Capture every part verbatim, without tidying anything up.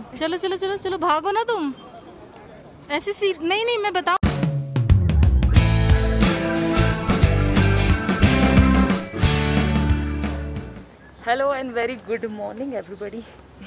चलो चलो चलो चलो, भागो ना तुम ऐसे सी। नहीं नहीं मैं बताऊँ। Hello and very good morning everybody.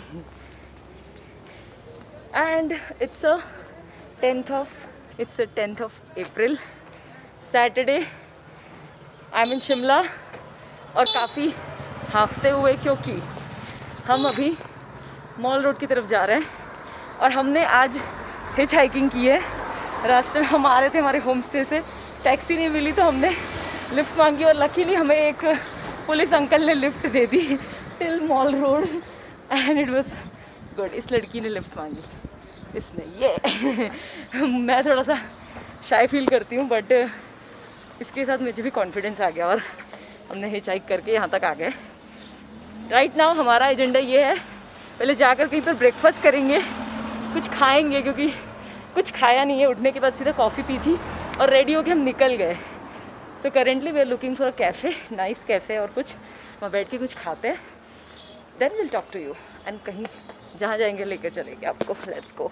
And it's a tenth of it's a tenth of April, Saturday. I'm in Shimla और काफ़ी हाफते हुए क्योंकि हम अभी मॉल रोड की तरफ जा रहे हैं और हमने आज हिच हाइकिंग की है। रास्ते में हम आ रहे थे हमारे होम स्टे से, टैक्सी नहीं मिली तो हमने लिफ्ट मांगी और लकीली हमें एक पुलिस अंकल ने लिफ्ट दे दी till Mall Road and it was good. इस लड़की ने लिफ्ट मांगी, इसने ये मैं थोड़ा सा शाई फील करती हूँ बट इसके साथ मुझे भी कॉन्फिडेंस आ गया और हमने हिच हाइक करके यहाँ तक आ गए। राइट नाउ हमारा एजेंडा ये है, पहले जाकर कहीं पर ब्रेकफास्ट करेंगे, कुछ खाएंगे क्योंकि कुछ खाया नहीं है। उठने के बाद सीधा कॉफ़ी पी थी और रेडी होके हम निकल गए। So currently we are looking for a cafe, nice cafe, और कुछ वहाँ बैठ के कुछ खाते हैं, then will talk to you and कहीं जहाँ जाएंगे लेकर चलेंगे आपको। Let's go.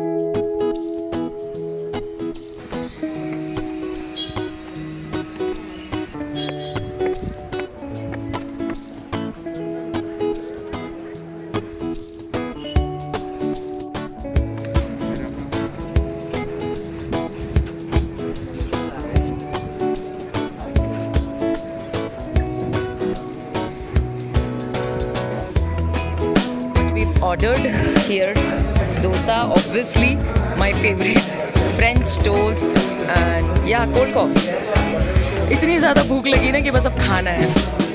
Ordered here dosa, obviously my favorite, French toast and yeah cold coffee. इतनी ज़्यादा भूख लगी ना कि बस अब खाना है।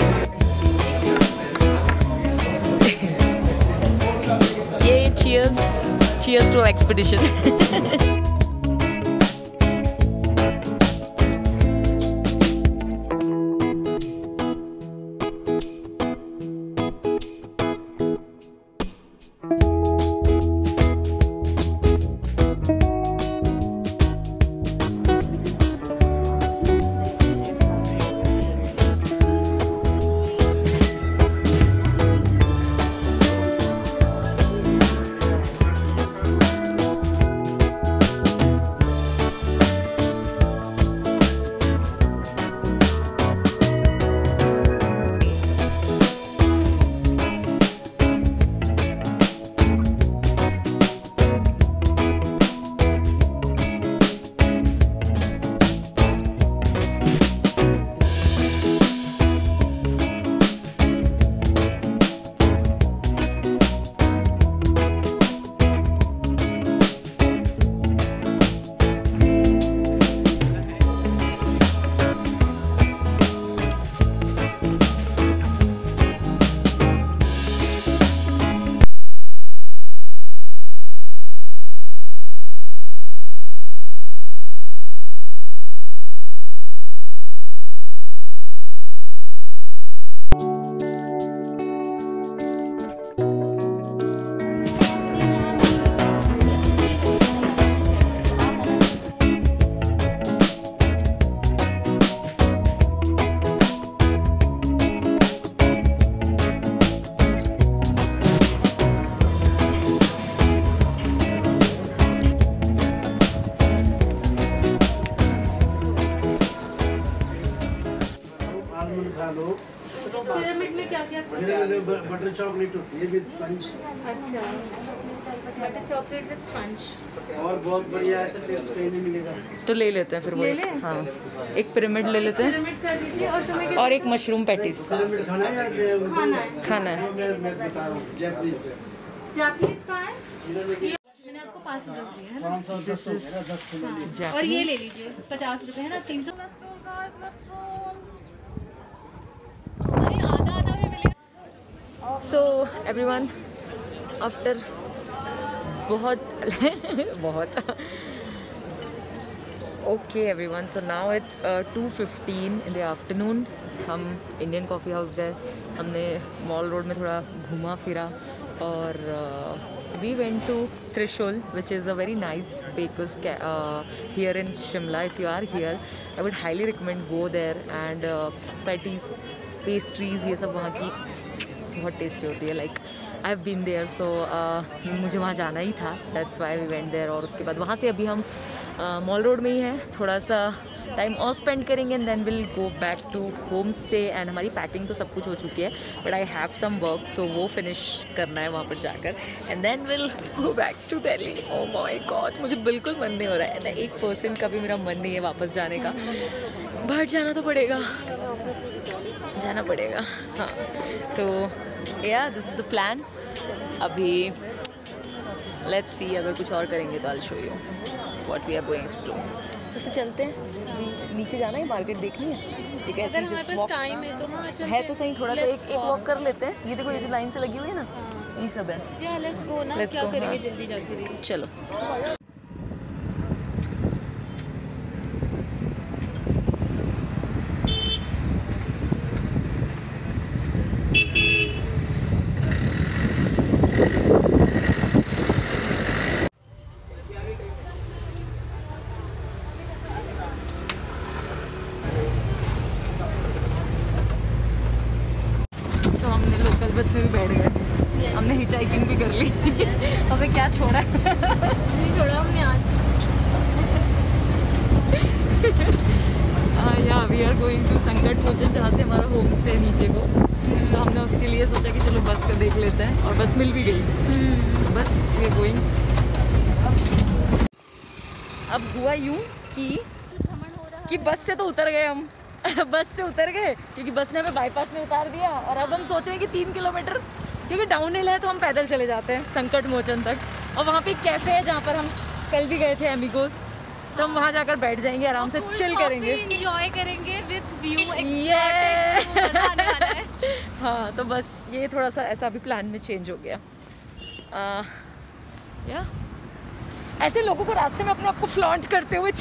ये cheers cheers to expedition. Pyramid में क्या क्या बटर चॉकलेट होती है विद स्पंज। अच्छा, बटर चॉकलेट विद स्पंज और बहुत बढ़िया ऐसा टेस्ट कहीं नहीं मिलेगा। तो ले लेते हैं फिर वो, हाँ एक पिरामिड ले लेते हैं। पिरामिड कर दीजिए और तुम्हें और एक मशरूम पैटीज। पिरामिड खाना है या खाना है? खाना है। मैं मैं बता रहा हूँ जापानीज है। जापानीज का है? मैंने आपको पाँच रुपए दिए है ना? पाँच सौ दस हो गया, दस किलो लीजिए। और ये ले लीजिए पचास रुपए है ना, तीन सौ। अरे आधा आधा भी मिलेगा। सो एवरीवन आफ्टर बहुत बहुत okay everyone, so now it's two fifteen in the afternoon. हम इंडियन कॉफ़ी हाउस गए, हमने मॉल रोड में थोड़ा घूमा फिरा और we went to Trishul, which is a very nice baker's uh, here in Shimla. If you are here, I would highly recommend go there, and uh, patties, pastries, ये सब वहाँ की बहुत टेस्टी होती है। Like I have been there, so मुझे वहाँ जाना ही था, that's why we went there. और उसके बाद वहाँ से अभी हम मॉल रोड में ही हैं, थोड़ा सा टाइम और स्पेंड करेंगे and then will go back to homestay. And हमारी पैकिंग तो सब कुछ हो चुकी है, but I have some work, so वो फिनिश करना है वहाँ पर जाकर and then will go back to Delhi. Oh my god, मुझे बिल्कुल मन नहीं हो रहा है, एक परसेंट का भी मेरा मन नहीं है वापस जाने का, बट जाना तो पड़ेगा, जाना पड़ेगा। हाँ, तो yeah this is the plan. अभी लेट्स सी, अगर कुछ और करेंगे तो I will show you what we are going to do. वैसे चलते हैं, नी- नीचे जाना है, मार्केट देखनी है, ठीक है? अगर हमारे पास टाइम है तो हाँ चलते है तो सही, थोड़ा सा Let's एक एक walk. वॉक कर लेते हैं। ये देखो, ये जो लाइन से लगी हुई है ना, ये सब है। या लेट्स गो ना, Let's क्या go, करेंगे हाँ। जल्दी जाके भी। चलो। तो हमने लोकल बस में भी बैठ गए, Yes. हमने हिचाइकिंग भी कर ली। हमें क्या छोड़ा है? नहीं छोड़ा हमने आज। या वी आर गोइंग टू संकट मोचन, जहाँ से हमारा होम स्टे नीचे को, तो हमने उसके लिए सोचा कि चलो बस का देख लेते हैं, और बस मिल भी गई। तो बस वी आर गोइंग। अब हुआ यूँ कि कि बस से तो उतर गए हम बस से उतर गए क्योंकि बस ने हमें बाईपास में उतार दिया, और अब हम सोच रहे हैं कि तीन किलोमीटर क्योंकि डाउन हिल है तो हम पैदल चले जाते हैं संकट मोचन तक। और वहाँ पे एक कैफ़े है जहाँ पर हम कल भी गए थे, एमिगोस, तो हम वहाँ जाकर बैठ जाएंगे, आराम से चिल करेंगे, एंजॉय करेंगे विद व्यू, ये मजा आने वाला है। हाँ, तो बस ये थोड़ा सा ऐसा अभी प्लान में चेंज हो गया। आ, या ऐसे लोगों को रास्ते में अपने आप को फ्लॉन्ट करते हुए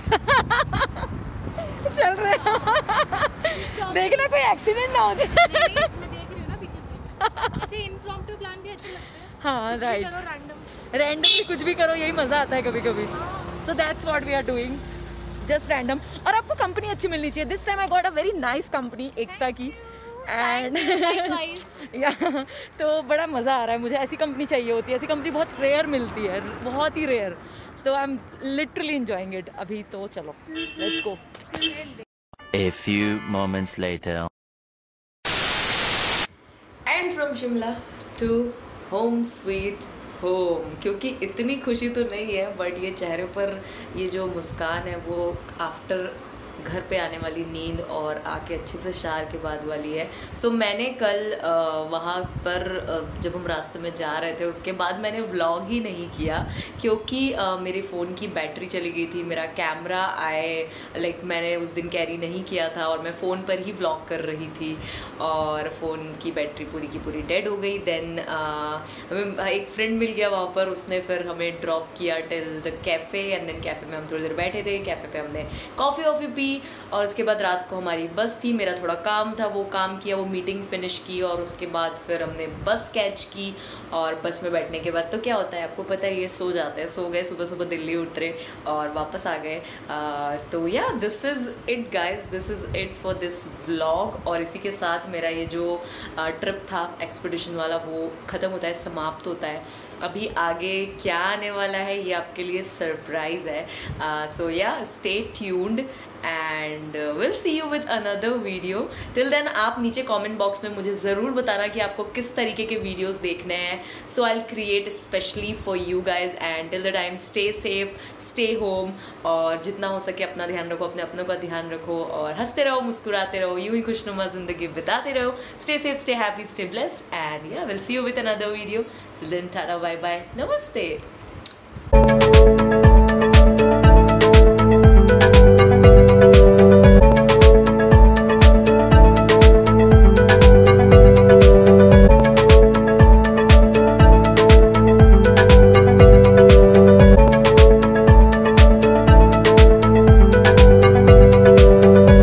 चल रहे हैं। देखना कोई एक्सीडेंट ना हो जाए। नहीं, नहीं, इसमें देख रही हूँ ना पीछे से। ऐसे इम्प्रॉम्प्टू प्लान भी अच्छे लगते हैं। हाँ, कुछ भी राइट, करो रैंडम। रैंडमली कुछ भी करो, यही मज़ा आता है कभी कभी। So that's what we are doing, just random. और आपको कंपनी अच्छी मिलनी चाहिए। This time I got a very nice company, Ekta की, एंड या तो बड़ा मज़ा आ रहा है। मुझे ऐसी कंपनी चाहिए होती है, ऐसी कंपनी बहुत रेयर मिलती है, बहुत ही रेयर। तो I am literally enjoying it. अभी तो चलो let's go. A few moments later. And from Shimla to home sweet home, क्योंकि इतनी खुशी तो नहीं है, बट ये चेहरे पर ये जो मुस्कान है वो आफ्टर घर पे आने वाली नींद और आके अच्छे से शार के बाद वाली है। सो so, मैंने कल आ, वहाँ पर आ, जब हम रास्ते में जा रहे थे उसके बाद मैंने व्लॉग ही नहीं किया क्योंकि आ, मेरे फ़ोन की बैटरी चली गई थी। मेरा कैमरा आए लाइक मैंने उस दिन कैरी नहीं किया था और मैं फ़ोन पर ही व्लॉग कर रही थी और फ़ोन की बैटरी पूरी की पूरी डेड हो गई। देन हमें एक फ्रेंड मिल गया वहाँ पर, उसने फिर हमें ड्रॉप किया till the cafe and then cafe में हम थोड़ी देर बैठे थे। कैफ़े पे हमने कॉफ़ी वॉफ़ी पी और उसके बाद रात को हमारी बस थी, मेरा थोड़ा काम था, वो काम किया, वो मीटिंग फिनिश की और उसके बाद फिर हमने बस कैच की। और बस में बैठने के बाद तो क्या होता है आपको पता है, ये सो जाते हैं, सो गए, सुबह सुबह दिल्ली उतरे और वापस आ गए। तो yeah this is it guys, this is it for this vlog. और इसी के साथ मेरा ये जो ट्रिप था एक्सपीडिशन वाला वो ख़त्म होता है, समाप्त होता है। अभी आगे क्या आने वाला है ये आपके लिए सरप्राइज़ है। So yeah stay tuned and will see you with another video. Till then आप नीचे कमेंट बॉक्स में मुझे ज़रूर बताना कि आपको किस तरीके के वीडियोस देखने हैं। So I will create specially for you guys and till the time stay safe, stay home और जितना हो सके अपना ध्यान रखो, अपने अपनों का ध्यान रखो और हंसते रहो, मुस्कुराते रहो, यूं ही खुशनुमा ज़िंदगी बिताते रहो। Stay safe, stay happy, stay blessed and yeah will see you with another video. Till then tata, bye bye, नमस्ते।